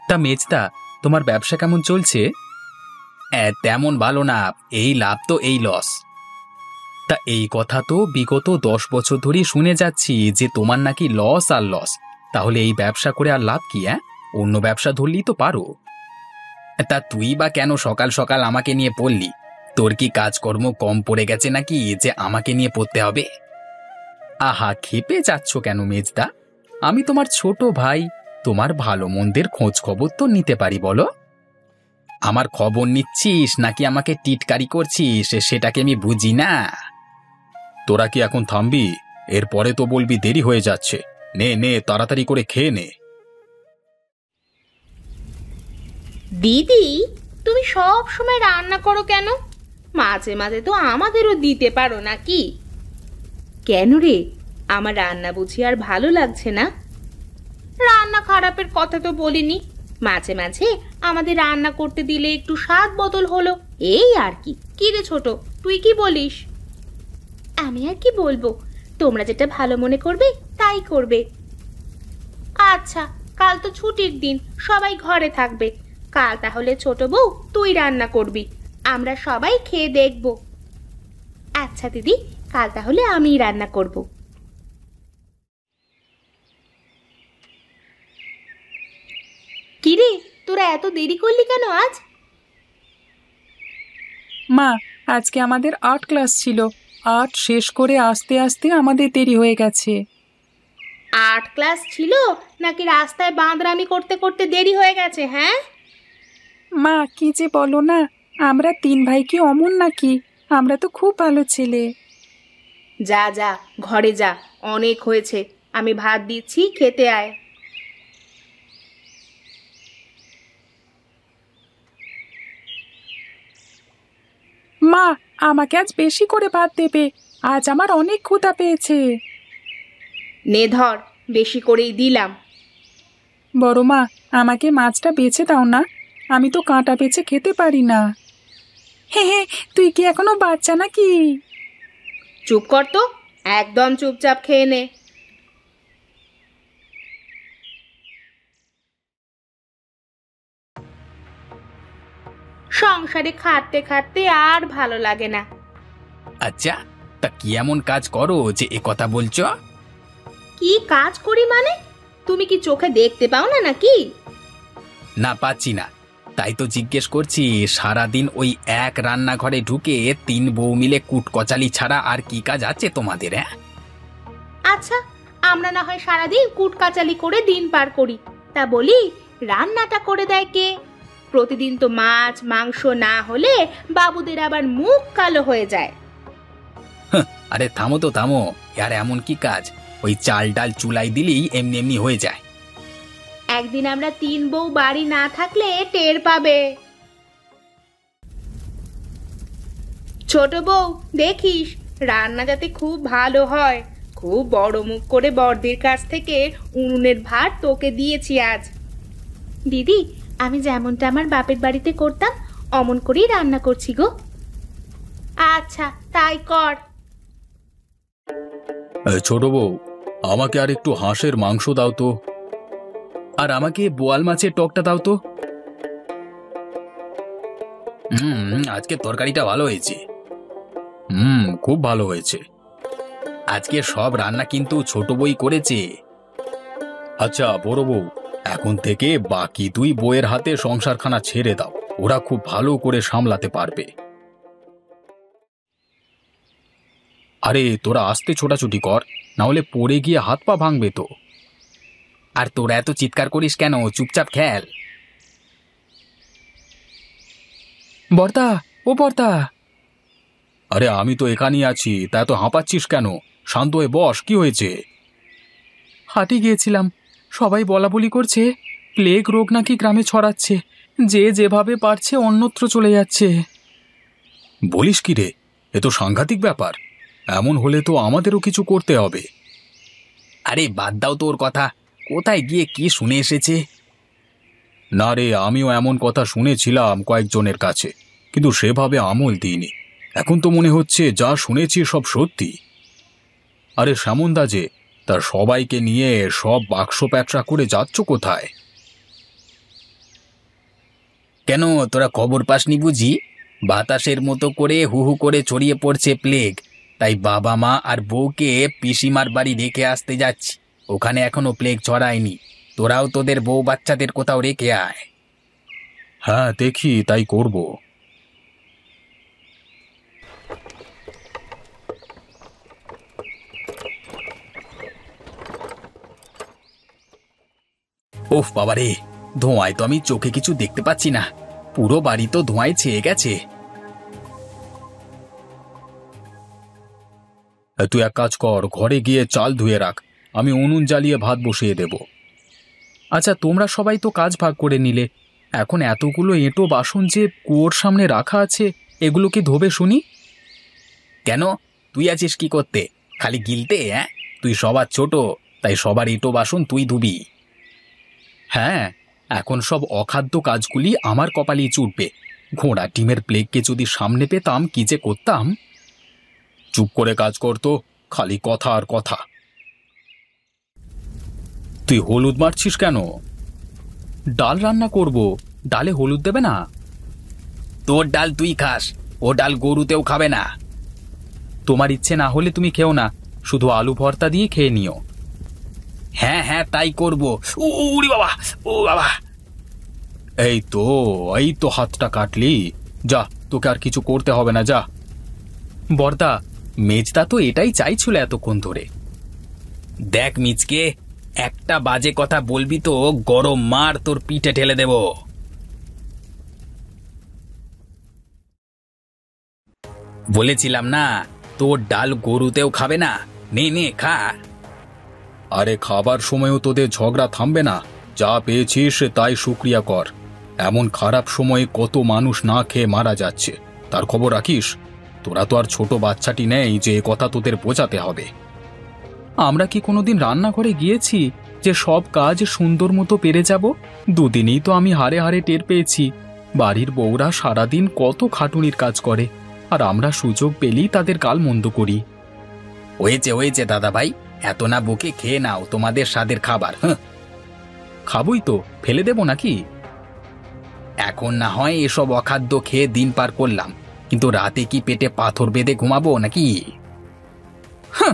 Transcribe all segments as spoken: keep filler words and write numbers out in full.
তা মেজদা, তোমার ব্যবসা কেমন চলছে? তেমন ভালো না, এই লাভ তো এই লস। তা এই কথা তো বিগত দশ বছর ধরেই শুনে যাচ্ছি যে তোমার নাকি লস আর লস। তাহলে এই ব্যবসা করে আর লাভ কি? হ্যাঁ, অন্য ব্যবসা ধরলেই তো পারো। তা তুই বা কেন সকাল সকাল আমাকে নিয়ে পড়লি? তোর কি কাজকর্ম কম পড়ে গেছে নাকি যে আমাকে নিয়ে পড়তে হবে? আহা, খেপে যাচ্ছ কেন মেজদা? আমি তোমার ছোট ভাই, তোমার ভালো মন্দের খোঁজ খবর তো নিতে পারি, বলো। আমার খবর নিচ্ছিস নাকি আমাকে টিটকারি করছিস সেটাকে আমি বুঝি না। তোরা কি এখন থামবি? এরপরে তো বলবি দেরি হয়ে যাচ্ছে। নে নে, তাড়াতাড়ি করে খেয়ে নে। দিদি, তুমি সব সময় রান্না করো কেন? মাঝে মাঝে তো আমাদেরও দিতে পারো নাকি? কেন রে, আমার রান্না বুঝি আর ভালো লাগছে না? রান্না খারাপের কথা তো বলিনি, মাঝে মাঝে আমাদের রান্না করতে দিলে একটু স্বাদ বদল হলো, এই আর কি। কি রে ছোট, তুই কি বলিস? আমি আর কি বলবো, তোমরা যেটা ভালো মনে করবে তাই করবে। আচ্ছা, কাল তো ছুটির দিন, সবাই ঘরে থাকবে। কাল তাহলে ছোট বউ তুই রান্না করবি, আমরা সবাই খেয়ে দেখব। আচ্ছা দিদি, কাল তাহলে আমিই রান্না করব। কিরে, তোরা এত দেরি করলি কেন আজ? মা, আজকে আমাদের আর্ট ক্লাস ছিল। আর্ট শেষ করে আসতে আসতে আমাদের দেরি হয়ে গেছে। আর্ট ক্লাস ছিল নাকি রাস্তায় বাঁদরামি করতে করতে দেরি হয়ে গেছে? হ্যাঁ মা, কি যে বলো না, আমরা তিন ভাই কি অমন নাকি? আমরা তো খুব ভালো ছেলে। যা যা, ঘরে যা, অনেক হয়েছে। আমি ভাত দিচ্ছি, খেতে আয়। মা, আমাকে আজ বেশি করে ভাত দেবে, আজ আমার অনেক ক্ষুধা পেয়েছে। নে ধর, বেশি করেই দিলাম। বড় মা, আমাকে মাছটা বেছে দাও না, আমি তো কাঁটা বেছে খেতে পারি না। হে হে, তুই কি এখনো বাচ্চা নাকি? চুপ কর তো, একদম চুপচাপ খেয়ে নে। সংসারে খাটতে খাটতে আর ভালো লাগে না। আচ্ছা, তা কি এমন কাজ করো যে এ কথা বলছো? কি কাজ করি মানে? তুমি কি চোখে দেখতে পাও না নাকি? না, পাচ্ছি না, তাই তো জিজ্ঞেস করছি। সারাদিন ওই এক রান্নাঘরে ঢুকে তিন বউ মিলে কুটকচালি ছাড়া আর কি কাজ আছে তোমাদের? হ্যাঁ, আচ্ছা, আমরা না হয় সারাদিন কুটকাচালি করে দিন পার করি, তা বলি রান্নাটা করে দেয় কে? প্রতিদিন তো মাছ মাংস না হলে বাবুদের আবার মুখ কালো হয়ে যায়। আরে থামো তো থামো, আর এমন কি কাজ? ওই চাল ডাল চুলাই দিলেই এমনি এমনি হয়ে যায়। একদিন আমরা তিন বউ বাড়ি না থাকলে টের পাবে। ছোট বউ, দেখিস রান্না যাতে খুব ভালো হয়। খুব বড় মুখ করে বড়দের কাছ থেকে উনুনের ভাত তোকে দিয়েছি আজ। দিদি, আমি যেমনটা আমার বাপের বাড়িতে করতাম অমন করেই রান্না করছি গো। আচ্ছা, তাই কর। ছোট বউ, আমাকে আর একটু হাঁসের মাংস দাও তো, আর আমাকে বোয়াল মাছের টকটা দাও তো। হুম, আজকে তরকারিটা ভালো হয়েছে। হুম, খুব ভালো হয়েছে। আজকে সব রান্না কিন্তু ছোট বই করেছে। আচ্ছা বড় বউ, এখন থেকে বাকি দুই বইয়ের হাতে সংসারখানা ছেড়ে দাও, ওরা খুব ভালো করে সামলাতে পারবে। আরে তোরা আস্তে ছোটাছুটি কর, না হলে পড়ে গিয়ে হাত পা ভাঙবে তো। আর তোরা এত চিৎকার করিস কেন? চুপচাপ খেল। বর্দা, ও বর্দা। আরে আমি তো এখানেই আছি, তা এত হাঁপাচ্ছিস কেন? শান্ত হয়ে বস, কি হয়েছে? হাটে গিয়েছিলাম, সবাই বলা বলি করছে প্লেগ রোগ নাকি গ্রামে ছড়াচ্ছে, যে যেভাবে পারছে অন্যত্র চলে যাচ্ছে। বলিস কি রে, এ তো সাংঘাতিক ব্যাপার। এমন হলে তো আমাদেরও কিছু করতে হবে। আরে বাদ দাও তো ওর কথা, কোথায় গিয়ে কি শুনে এসেছে। না রে, আমিও এমন কথা শুনেছিলাম কয়েকজনের কাছে, কিন্তু সেভাবে আমল দিইনি। এখন তো মনে হচ্ছে যা শুনেছি সব সত্যি। আরে শ্যামনদা যে, তার সবাইকে নিয়ে সব বাক্স প্যাঁচড়া করে যাচ্ছ কোথায়? কেন, তোরা খবর পাসনি বুঝি? বাতাসের মতো করে হু হু করে ছড়িয়ে পড়ছে প্লেগ। তাই বাবা মা আর বউকে পিসিমার বাড়ি রেখে আসতে যাচ্ছি। ওখানে এখনো প্লেগ ছড়ায়নি। তোরাও তোদের বউ বাচ্চাদের কোথাও রেখে আয়। হ্যাঁ, দেখি তাই করব। ওফ বাবারে, ধোঁয়ায় তো আমি চোখে কিছু দেখতে পাচ্ছি না। পুরো বাড়ি তো ধোঁয়ায় ছেয়ে গেছে। তুই এক কাজ কর, ঘরে গিয়ে চাল ধুয়ে রাখ, আমি উনুন জ্বালিয়ে ভাত বসিয়ে দেব। আচ্ছা, তোমরা সবাই তো কাজ ভাগ করে নিলে, এখন এতগুলো এঁটো বাসন যে কুয়োর সামনে রাখা আছে, এগুলো কি ধোবে শুনি? কেন, তুই আছিস কি করতে? খালি গিলতে? হ্যাঁ, তুই সবার ছোট, তাই সবার এঁটো বাসন তুই ধুবি। হ্যাঁ, এখন সব অখাদ্য কাজগুলি আমার কপালেই চুটবে। ঘোড়া ডিমের প্লেগকে যদি সামনে পেতাম কি যে করতাম। চুপ করে কাজ করতো, খালি কথা আর কথা। তুই হলুদ মারছিস কেন? ডাল রান্না করব, ডালে হলুদ দেবে না? তোর ডাল তুই খাস, ও ডাল গরুতেও খাবে না। তোমার ইচ্ছে না হলে তুমি খেও না, শুধু আলু ভর্তা দিয়ে খেয়ে নিও। হ্যাঁ হ্যাঁ, তাই করব। উরি বাবা, ও বাবা। এই তো, এই তো হাতটা কাটলি। যা, তোকে আর কিছু করতে হবে না, যা। বর্দা, মেজদা তো এটাই চাইছিল এতক্ষণ ধরে। দেখ মিচকে, একটা বাজে কথা বলবি তো গরম মার তোর পিঠে ঠেলে দেব। বলেছিলাম না, তোর ডাল গরুতেও খাবে না। নে নে, খা। আরে খাবার সময়ও তোদের ঝগড়া থামবে না? যা পেয়েছিস তাই শুকরিয়া কর। এমন খারাপ সময়ে কত মানুষ না খেয়ে মারা যাচ্ছে, তার খবর রাখিস? তোরা তো আর ছোট বাচ্চাটি নেই যে এ কথা তোদের বোঝাতে হবে। আমরা কি কোনোদিন রান্নাঘরে গিয়েছি যে সব কাজ সুন্দর মতো পেরে যাব? দুদিনই তো আমি হারে হারে টের পেয়েছি বাড়ির বউরা সারাদিন কত খাটুনির কাজ করে, আর আমরা সুযোগ পেলেই তাদের গাল মন্দ করি। হয়েছে হয়েছে দাদা ভাই, এত না বকে খেয়ে নাও তোমাদের স্বাদের খাবার। হ্যাঁ, খাবই তো, ফেলে দেব নাকি? এখন না হয় এসব অখাদ্য খেয়ে দিন পার করলাম, কিন্তু রাতে কি পেটে পাথর বেঁধে ঘুমাবো নাকি? হ্যাঁ।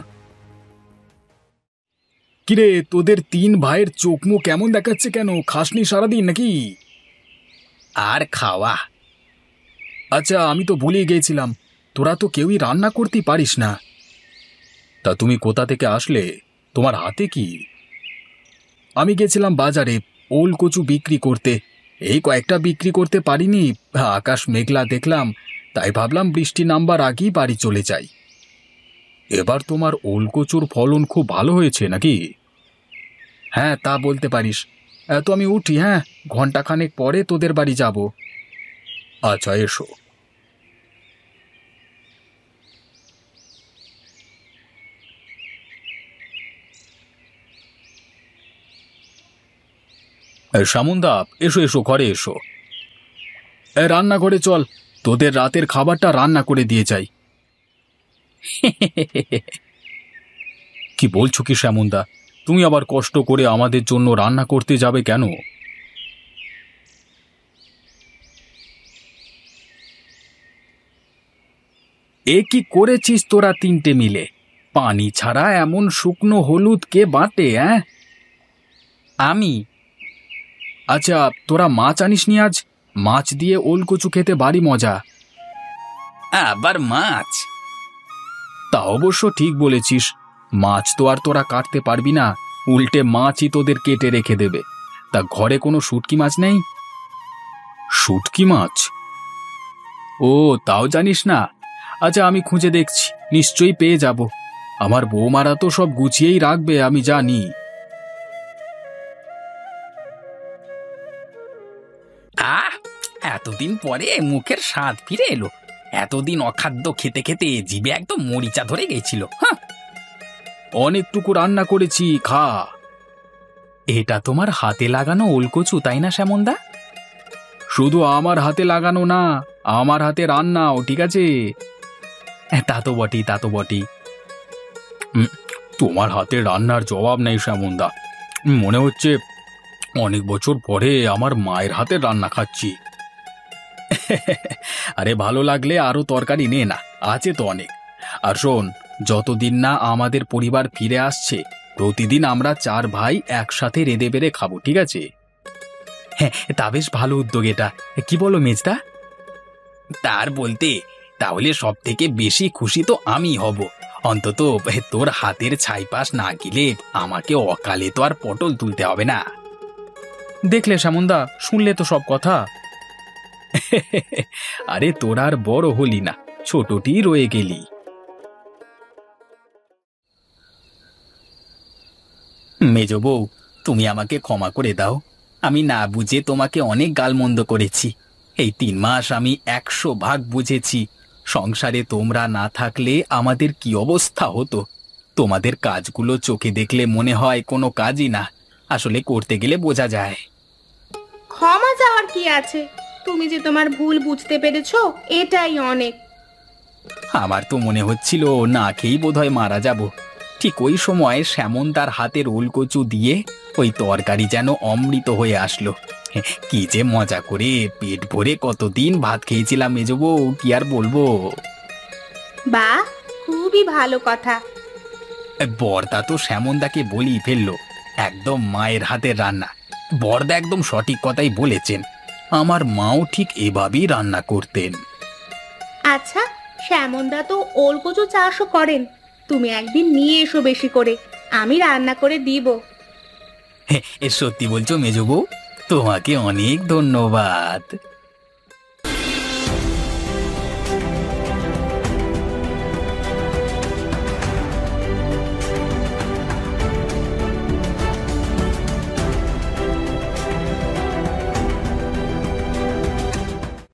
কিরে, তোদের তিন ভাইয়ের চোখ মুখ কেমন দেখাচ্ছে কেন? খাসনি সারাদিন নাকি? আর খাওয়া। আচ্ছা, আমি তো ভুলিয়ে গিয়েছিলাম, তোরা তো কেউই রান্না করতেই পারিস না। তা তুমি কোথা থেকে আসলে? তোমার হাতে কি? আমি গেছিলাম বাজারে ওল কচু বিক্রি করতে। এই কয়েকটা বিক্রি করতে পারিনি, আকাশ মেঘলা দেখলাম, তাই ভাবলাম বৃষ্টি নামবার আগেই বাড়ি চলে যাই। এবার তোমার ওল কচুর ফলন খুব ভালো হয়েছে নাকি? হ্যাঁ, তা বলতে পারিস। তো আমি উঠি, হ্যাঁ, ঘন্টাখানেক পরে তোদের বাড়ি যাব। আচ্ছা, এসো। সামুন্দা, এসো এসো, ঘরে এসো। রান্নাঘরে চল, তোদের রাতের খাবারটা রান্না করে দিয়ে যাই। কি বলছো কি শ্যামুন্দা? তুমি আবার কষ্ট করে আমাদের জন্য রান্না করতে যাবে কেন? এ কি করেছিস তোরা তিনটে মিলে? পানি ছাড়া এমন শুকনো হলুদ কে বাটে? হ্যাঁ, আমি। আচ্ছা, তোরা মাছ আনিসনি আজ? মাছ দিয়ে ওল কচু খেতে ভারী মজা। আবার মাছ? তা অবশ্য ঠিক বলেছিস, মাছ তো আর তোরা কাটতে পারবি না, উল্টে মাছই তোদের কেটে রেখে দেবে। তা ঘরে কোনো শুটকি মাছ নেই? শুটকি মাছ? ও, তাও জানিস না? আচ্ছা, আমি খুঁজে দেখছি, নিশ্চয়ই পেয়ে যাব। আমার বৌমারা তো সব গুছিয়েই রাখবে, আমি জানি। আহ, এতদিন পরে মুখের স্বাদ ফিরে এলো। এতদিন অখাদ্য খেতে খেতে জিভে একদম মরিচা ধরে গেছিল। হ্যাঁ, অনেকটুকু রান্না করেছি, খা। এটা তোমার হাতে লাগানো ওলকচু, তাই না শ্যামনদা? শুধু আমার হাতে লাগানো না, আমার হাতে রান্নাও, ঠিক আছে? তা তো বটেই, তা তো বটেই। তোমার হাতে রান্নার জবাব নেই শ্যামনদা। মনে হচ্ছে অনেক বছর পরে আমার মায়ের হাতে রান্না খাচ্ছি। আরে ভালো লাগলে আরো তরকারি নে না, আছে তো অনেক। আর শোন, যতদিন না আমাদের পরিবার ফিরে আসছে প্রতিদিন আমরা চার ভাই একসাথে রেঁধে বেড়ে খাবো, ঠিক আছে? হ্যাঁ, তা বেশ ভালো উদ্যোগ এটা, কি বলো মেজদা? তার বলতে তাহলে সব থেকে বেশি খুশি তো আমি হব। অন্তত তোর হাতের ছাইপাশ না গেলে আমাকে অকালে তো আর পটল তুলতে হবে না। দেখলে শ্যামনদা, শুনলে তো সব কথা। আরে তোর আর বড় হলি না, ছোটটি রয়ে গেলি। মেজ বউ, তুমি আমাকে ক্ষমা করে দাও। আমি না বুঝে তোমাকে অনেক গালমন্দ করেছি। এই তিন মাস আমি একশো ভাগ বুঝেছি সংসারে তোমরা না থাকলে আমাদের কি অবস্থা হতো। তোমাদের কাজগুলো চোখে দেখলে মনে হয় কোনো কাজই না, আসলে করতে গেলে বোঝা যায়। ক্ষমা চাওয়ার কি আছে? তুমি যে তোমার ভুল বুঝতে পেরেছো এটাই অনেক। আমার তো মনে হচ্ছিল না খেয়েই বোধহয় মারা যাব। ঠিক ওই সময় শ্যামন তার হাতের ওলকচু দিয়ে ওই তরকারি যেন অমৃত হয়ে আসলো। কি যে মজা করে পেট ভরে কতদিন ভাত খেয়েছিলাম মেজবো, কি আর বলবো। বাহ, খুবই ভালো কথা। বর্দা তো শ্যামনদাকে বলি ফেললো, একদম মায়ের হাতের রান্না। বর্দা একদম সঠিক কথাই বলেছেন, আমার মাও ঠিক এভাবেই রান্না করতেন। আচ্ছা, শ্যামনদা তো ওলকচু চাষও করেন, তুমি একদিন নিয়ে এসো বেশি করে, আমি রান্না করে দিব। এ সত্যি বলছো মেজবো? তোমাকে অনেক ধন্যবাদ।